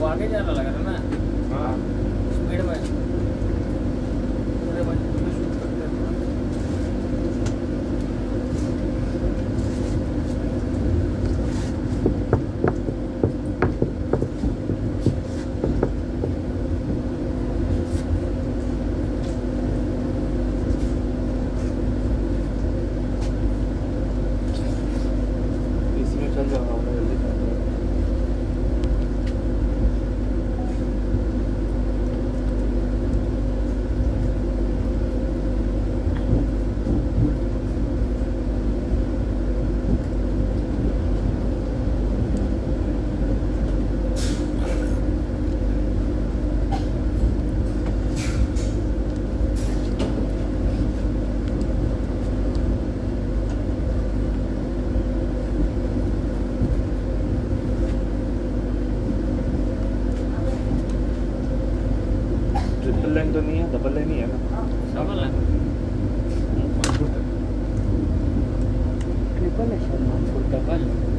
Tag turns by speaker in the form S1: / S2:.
S1: वो आगे जाना लग रहा ना। हाँ स्पीड में।
S2: चल जाओ जल्दी कर दो। ट्रिपल लाइन तो नहीं है, डबल लाइन ही है ना।
S1: डबल है।
S2: ट्रिपल है शायद।
S1: डबल